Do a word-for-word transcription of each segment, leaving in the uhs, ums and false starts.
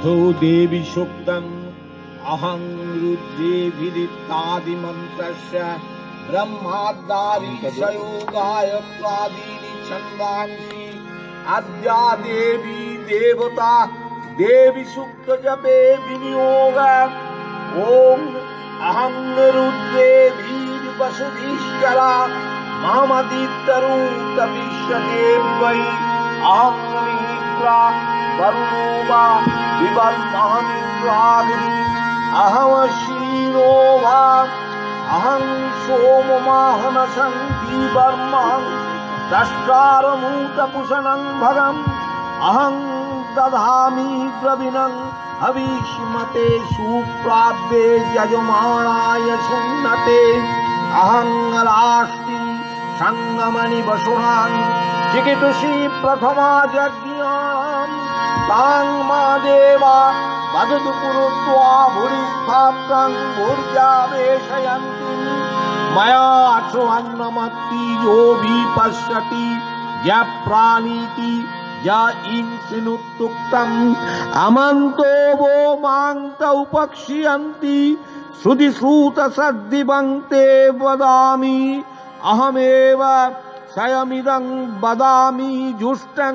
अथो देवी सूक्तम् अहं रुद्रे विदितादि मन्त्रस्य ब्रह्माद्यादिशयो गायत्रादीनि छन्दांसि अद्या देवी देवता देवी सूक्त जपे विनियोग ओम अहं रुद्रे वीर वसुधीश्वरा महमदितरुत विश्वते वै अहं मित्रा वरुणो वा विवर्महमित्राग्नि अहं शीनो वा अहं सोममाहन संदीवर्महं दष्कारमूतपुषणं भगम् अहं दधामि द्रविणं हविष्मते सुप्राप्ते यजमानाय सुन्नते अहं राष्ट्रि संगमनि वसुनां जिगितुषि प्रथमा यज्ञां तां मा देवा वदतु पुरुत्वा भूरिस्थात्रं भूर्जावेशयन्ति मया अक्षुवन्नमत्ति यो विपश्यति यप्राणीति या इंसिनुत्तुक्तम् अमन्तो वो मान्त उपक्षियन्ति श्रुतिश्रुत सद्दिवन्ते वदामि अहमेव स्वयमिदं वदामि जुष्टं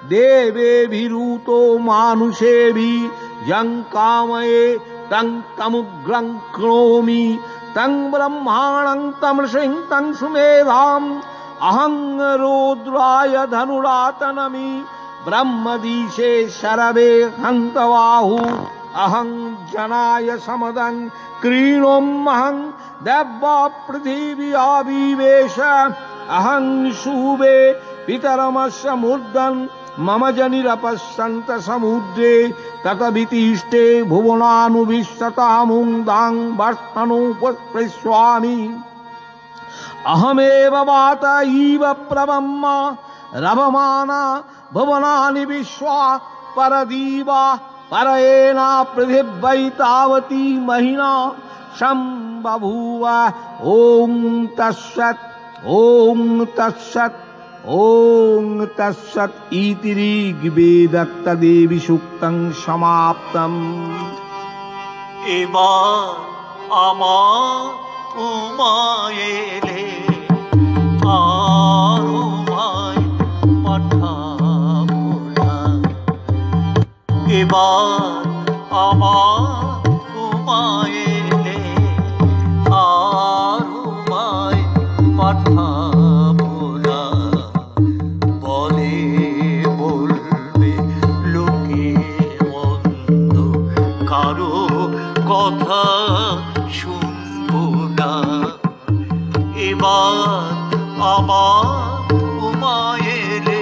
देवेभिरूतो मानुषेभिः यं कामये तं तमुग्रं करोमि तं ब्रह्माणं तं ऋषिं तं सुमेधाम् अहं रुद्राय धनुरातनमि ब्रह्मदीशे शरवे हन्तबाहु अहं जनाय समदं क्रीणोमहं देवा पृथिव्या विवेश अहं शुभे पितरमस्य मूर्धन् मम जनिरपश्यन्त समुद्रे ततभितिष्ठे भुवनानुविशतामुं दां वर्ष्मणोपस्पृश्यामि अहमेव वात इव प्रब्रह्म रवमाना भुवनानि विश्वा परदीवा परयेना पृथिव्यै तावती महिना सम्बभूव ॐ तत्सत् ॐ तत्सत् ॐ तत्सत् इति ऋग्वेदत्तदेवी सूक्तं समाप्तम्। एबार आमार उमायेले আর উমায় পাঠাবো না এবার আমার উমায়েলে আর উমায় পাঠাবো না বলে বলবে লোকে মন্দ কারো কথা শুনবো না এবার আমার উমায়েলে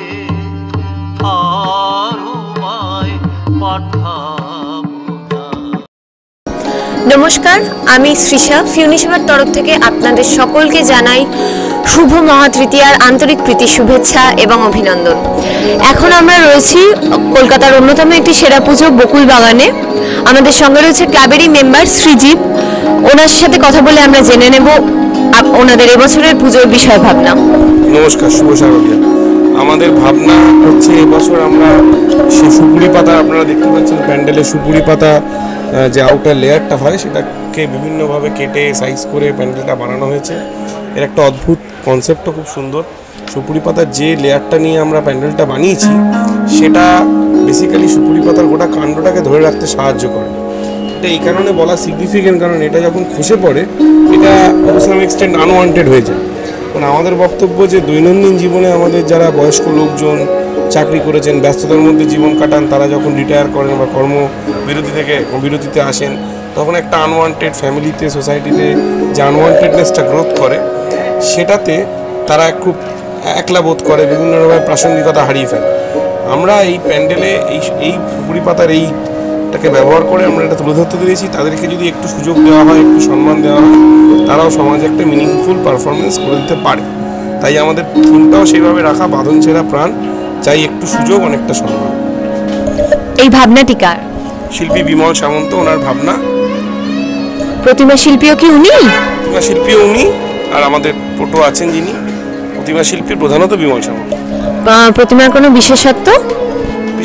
আর উমায় পাঠাবো না। নমস্কার, আমি শ্রীষা ফিউনি সেবার তরফ থেকে আপনাদের সকলকে জানাই শুভ মহাতৃতীয়ার আন্তরিক প্রীতি শুভেচ্ছা এবং অভিনন্দন। এখন আমরা রয়েছি কলকাতার অন্যতম একটি সেরা পুজো বকুল বাগানে। আমাদের সঙ্গে রয়েছে ক্লাবেরই মেম্বার শ্রীজীব। ওনার সাথে কথা বলে আমরা জেনে নেব ওনাদের এবছরের পুজোর বিষয় ভাবনা। নমস্কার, শুভ শারদীয়া। আমাদের ভাবনা হচ্ছে এবছর আমরা সেই সুপুরি পাতা, আপনারা দেখতে পাচ্ছেন প্যান্ডেলে সুপুরি পাতা যে আউটার লেয়ারটা হয় সেটাকে বিভিন্নভাবে কেটে সাইজ করে প্যান্ডেলটা বানানো হয়েছে। এর একটা অদ্ভুত কনসেপ্টও খুব সুন্দর। সুপুরি পাতার যে লেয়ারটা নিয়ে আমরা প্যান্ডেলটা বানিয়েছি সেটা বেসিক্যালি সুপুরি পাতার গোটা কাণ্ডটাকে ধরে রাখতে সাহায্য করে। এটা এই কারণে বলা সিগনিফিকেন্ট, কারণ এটা যখন খসে পড়ে এটা টু সাম এক্সটেন্ট আনওয়ান্টেড হয়ে যায়। কারণ আমাদের বক্তব্য যে দৈনন্দিন জীবনে আমাদের যারা বয়স্ক লোকজন চাকরি করেছেন, ব্যস্ততার মধ্যে জীবন কাটান, তারা যখন রিটায়ার করেন বা কর্মবিরতি থেকে বিরতিতে আসেন, তখন একটা আনওয়ান্টেড ফ্যামিলিতে, সোসাইটিতে যে আনওয়ান্টেডনেসটা গ্রোথ করে সেটাতে তারা খুব একলা বোধ করে, বিভিন্ন রকমের প্রাসঙ্গিকতা হারিয়ে ফেলে। আমরা এই প্যান্ডেলে এই এই সুপুরি পাতার এই টাকে ব্যবহার করে আমরা এটা তুলে ধরতে দিয়েছি। তাদেরকে যদি একটু সুযোগ দেওয়া হয়, একটু সম্মান দেওয়া হয়, তারাও সমাজে একটা মিনিংফুল পারফরমেন্স করে দিতে পারে। তাই আমাদের থিমটাও সেইভাবে রাখা, বাঁধন ছেঁড়া প্রাণ, চাই একটু সুযোগ, অনেকটা সম্মান। এই ভাবনাটি কার? শিল্পী বিমল সামন্ত, ওনার ভাবনা। প্রতিমা শিল্পীও কি উনি? প্রতিমা শিল্পীও উনি, আর আমাদের ফটো আছেন যিনি প্রতিমা শিল্পী, প্রধানত বিমল সামন্ত। প্রতিমার কোনো বিশেষত্ব?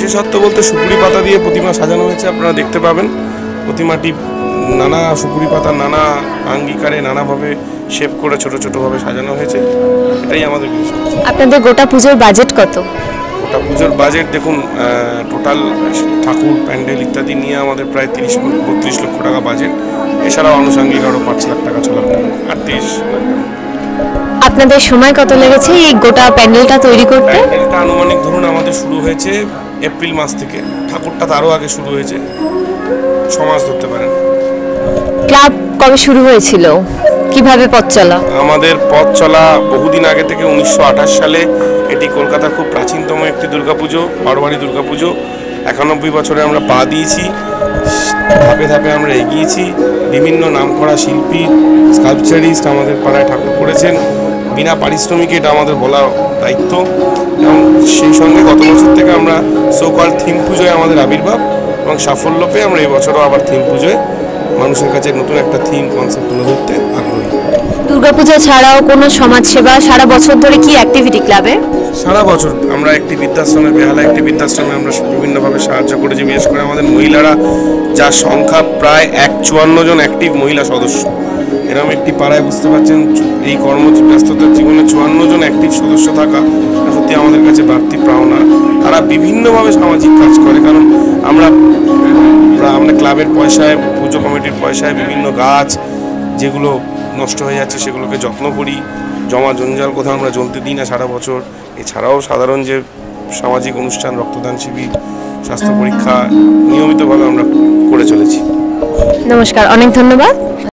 বিশেষত্ব বলতে সুপুরি পাতা দিয়ে প্রতিমা সাজানো হয়েছে, আপনারা দেখতে পাবেন। প্রতিমাটি নানা সুপুরি পাতা নানা আঙ্গিকারে নানাভাবে শেপ করে ছোট ছোটভাবে সাজানো হয়েছে, এটাই আমাদের বিশেষত্ব। আপনাদের গোটা পুজোর বাজেট কত? গোটা পুজোর বাজেট দেখুন, টোটাল ঠাকুর প্যান্ডেল ইত্যাদি নিয়ে আমাদের প্রায় তিরিশ বত্রিশ লক্ষ টাকা বাজেট। এছাড়াও আনুষঙ্গিক আরও পাঁচ লাখ টাকা ছ লাখ টাকা আর তিরিশ লাখ টাকা। আপনাদের সময় কত লেগেছে এই গোটা প্যান্ডেলটা তৈরি করতে? প্যান্ডেলটা আনুমানিক ধরুন আমাদের শুরু হয়েছে এপ্রিল মাস থেকে, ঠাকুরটা তারও আগে শুরু হয়েছে, ছ মাস ধরতে পারেন। ক্লাব কবে শুরু হয়েছিল, কিভাবে পথ চলা? আমাদের পথ চলা বহুদিন আগে থেকে, উনিশশো আঠাশ সালে এটি কলকাতার খুব প্রাচীনতম একটি দুর্গাপুজো, বারোয়ারি দুর্গাপুজো। একানব্বই বছরে আমরা পা দিয়েছি, ধাপে ধাপে আমরা এগিয়েছি। বিভিন্ন নামকরা শিল্পী স্কাল্পচারিস্ট আমাদের পাড়ায় ঠাকুর করেছেন বিনা পারিশ্রমিকে, এটা আমাদের বলা দায়িত্ব। এবং সেই সঙ্গে গত বছর থেকে আমরা সোকল থিম পুজোয় আমাদের আবির্ভাব এবং সাফল্য পেয়ে আমরা এই বছরও আবার থিম পুজোয় মানুষের কাছে নতুন একটা থিম কনসেপ্ট তুলে ধরতে আগ্রহী। দুর্গাপূজা ছাড়াও কোনো সমাজসেবা সারা বছর ধরে কি অ্যাক্টিভিটি ক্লাবে? সারা বছর আমরা একটি বৃদ্ধাশ্রমে, বেহালা একটি বৃদ্ধাশ্রমে আমরা বিভিন্নভাবে সাহায্য করেছি। বিশেষ করে আমাদের মহিলারা, যার সংখ্যা প্রায় এক চুয়ান্ন জন অ্যাক্টিভ মহিলা সদস্য। এরকম একটি পাড়ায় বুঝতে পারছেন এই কর্মব্যস্ততার জীবনে চুয়ান্ন জন অ্যাক্টিভ সদস্য থাকা সত্যি আমাদের কাছে বাড়তি পাওনা। তারা বিভিন্নভাবে সামাজিক কাজ করে, কারণ আমরা আমরা ক্লাবের পয়সায়, পুজো কমিটির পয়সায় বিভিন্ন গাছ যেগুলো নষ্ট হয়ে যাচ্ছে সেগুলোকে যত্ন করি। জমা জঞ্জাল কোথাও আমরা জ্বলতে দিই না সারা বছর। এছাড়াও সাধারণ যে সামাজিক অনুষ্ঠান, রক্তদান শিবির, স্বাস্থ্য পরীক্ষা নিয়মিতভাবে আমরা করে চলেছি। নমস্কার, অনেক ধন্যবাদ।